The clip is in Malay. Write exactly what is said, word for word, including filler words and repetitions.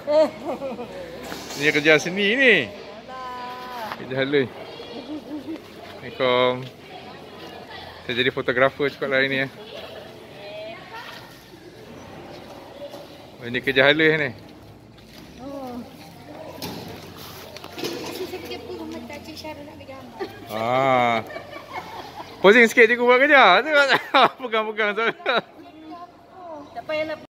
Ni kerja seni ni. Kerja halus. Assalamualaikum. Saya jadi fotografer cepat lah hari ni ya. Oh, ini kerja halus ni. Oh. Kasi sikit pun rumah tak Cik Syarul nak ambil gambar. Ah. Posing sikit cikgu buat kerja. Tengok. Pegang-pegang. Tak payah nak